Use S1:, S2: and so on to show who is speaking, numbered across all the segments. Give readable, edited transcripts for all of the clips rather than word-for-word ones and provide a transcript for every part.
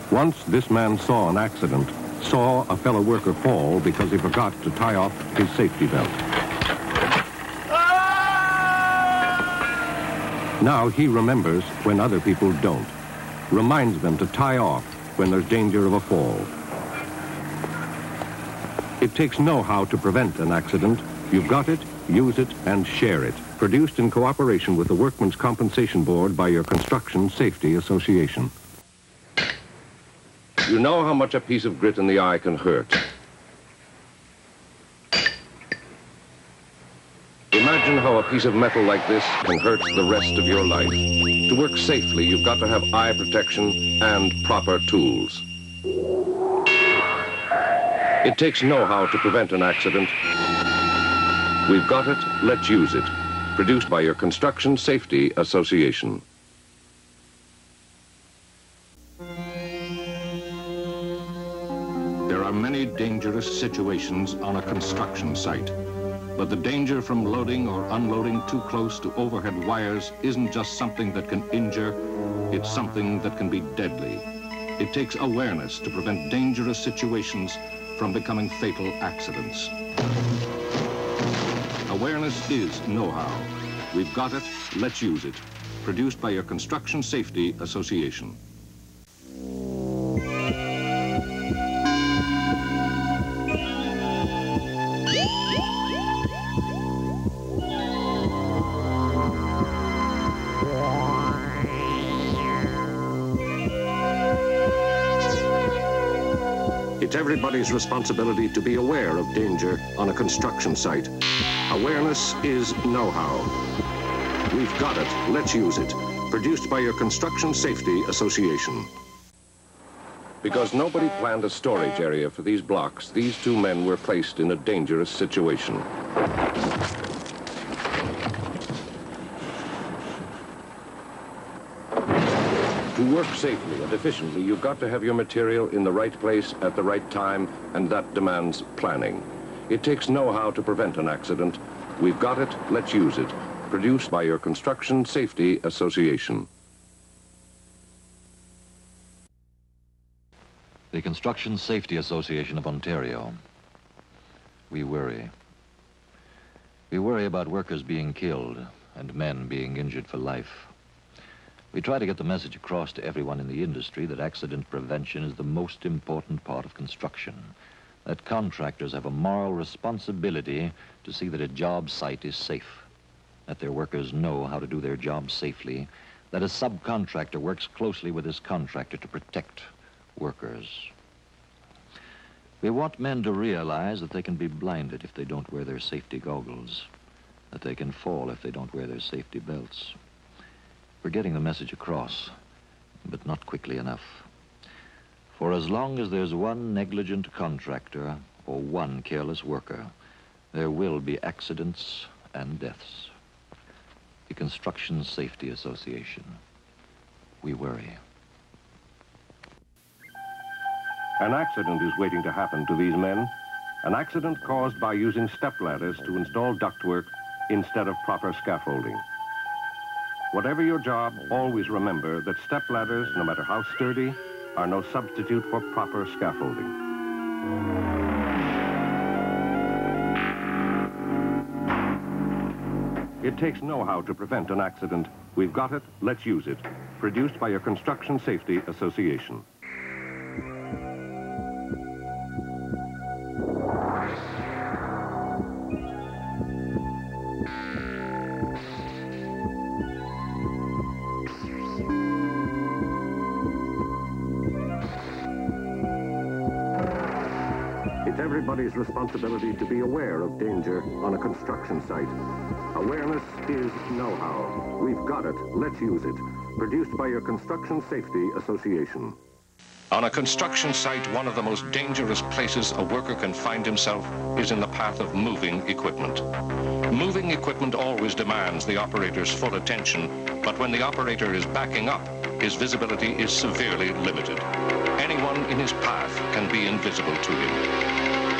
S1: Once this man saw an accident, saw a fellow worker fall because he forgot to tie off his safety belt. Now he remembers when other people don't, reminds them to tie off when there's danger of a fall. It takes know-how to prevent an accident. You've got it, use it, and share it. Produced in cooperation with the Workmen's Compensation Board by your Construction Safety Association. You know how much a piece of grit in the eye can hurt. Imagine how a piece of metal like this can hurt the rest of your life. To work safely, you've got to have eye protection and proper tools. It takes know-how to prevent an accident. We've got it, let's use it. Produced by your Construction Safety Association. There are many dangerous situations on a construction site. But the danger from loading or unloading too close to overhead wires isn't just something that can injure, it's something that can be deadly. It takes awareness to prevent dangerous situations from becoming fatal accidents. Awareness is know-how. We've got it, let's use it. Produced by your Construction Safety Association. It's everybody's responsibility to be aware of danger on a construction site. Awareness is know-how. We've got it, let's use it. Produced by your Construction Safety Association. Because nobody planned a storage area for these blocks, these two men were placed in a dangerous situation. To work safely and efficiently, you've got to have your material in the right place at the right time, and that demands planning. It takes know-how to prevent an accident. We've got it, let's use it. Produced by your Construction Safety Association.
S2: The Construction Safety Association of Ontario. We worry. We worry about workers being killed and men being injured for life. We try to get the message across to everyone in the industry that accident prevention is the most important part of construction, that contractors have a moral responsibility to see that a job site is safe, that their workers know how to do their job safely, that a subcontractor works closely with his contractor to protect workers. We want men to realize that they can be blinded if they don't wear their safety goggles, that they can fall if they don't wear their safety belts. We're getting the message across, but not quickly enough. For as long as there's one negligent contractor or one careless worker, there will be accidents and deaths. The Construction Safety Association. We worry.
S1: An accident is waiting to happen to these men. An accident caused by using stepladders to install ductwork instead of proper scaffolding. Whatever your job, always remember that stepladders, no matter how sturdy, are no substitute for proper scaffolding. It takes know-how to prevent an accident. We've got it, let's use it. Produced by your Construction Safety Association. It's everybody's responsibility to be aware of danger on a construction site. Awareness is know-how. We've got it, let's use it. Produced by your Construction Safety Association. On a construction site, one of the most dangerous places a worker can find himself is in the path of moving equipment. Moving equipment always demands the operator's full attention, but when the operator is backing up, his visibility is severely limited. Anyone in his path can be invisible to him.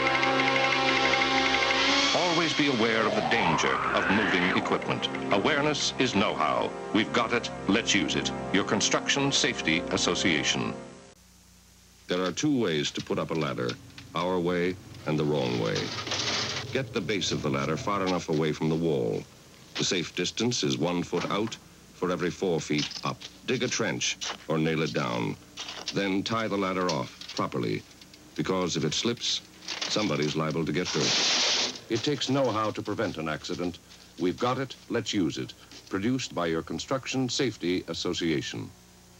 S1: Always be aware of the danger of moving equipment. Awareness is know-how. We've got it, let's use it. Your Construction Safety Association.
S3: There are two ways to put up a ladder, our way and the wrong way. Get the base of the ladder far enough away from the wall. The safe distance is 1 foot out for every 4 feet up. Dig a trench or nail it down. Then tie the ladder off properly, because if it slips, somebody's liable to get hurt. It takes know-how to prevent an accident. We've got it, let's use it. Produced by your Construction Safety Association.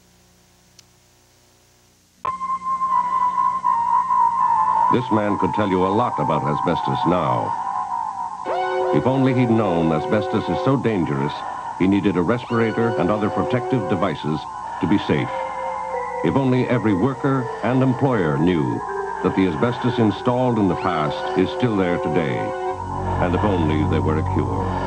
S1: This man could tell you a lot about asbestos now. If only he'd known asbestos is so dangerous, he needed a respirator and other protective devices to be safe. If only every worker and employer knew that the asbestos installed in the past is still there today, and if only there were a cure.